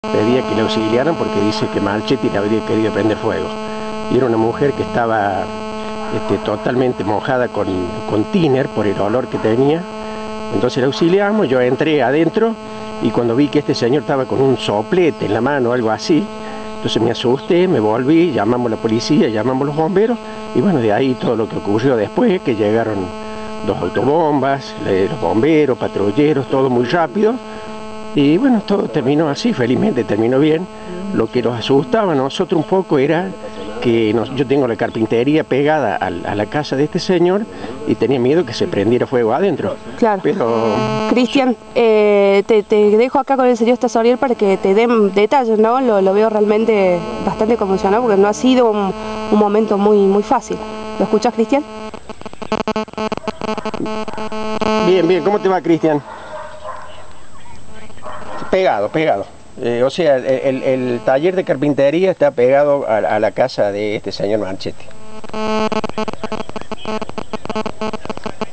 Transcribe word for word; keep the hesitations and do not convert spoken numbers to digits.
Pedía que le auxiliaran porque dice que Marchetti le habría querido prender fuego. Y era una mujer que estaba este, totalmente mojada con, con tiner por el olor que tenía. Entonces le auxiliamos, yo entré adentro y cuando vi que este señor estaba con un soplete en la mano o algo así, entonces me asusté, me volví, llamamos a la policía, llamamos a los bomberos y bueno, de ahí todo lo que ocurrió después, que llegaron dos autobombas, los bomberos, patrulleros, todo muy rápido. Y bueno, todo terminó así, felizmente terminó bien. Lo que nos asustaba a nosotros un poco era que nos, yo tengo la carpintería pegada a, a la casa de este señor y tenía miedo que se prendiera fuego adentro. Claro. Pero... Cristian, eh, te, te dejo acá con el señor Tasoriel para que te den detalles, ¿no? Lo, lo veo realmente bastante conmocionado porque no ha sido un, un momento muy, muy fácil. ¿Lo escuchas, Cristian? Bien, bien, ¿cómo te va, Cristian? Pegado, pegado. Eh, o sea, el, el, el taller de carpintería está pegado a, a la casa de este señor Marchetti.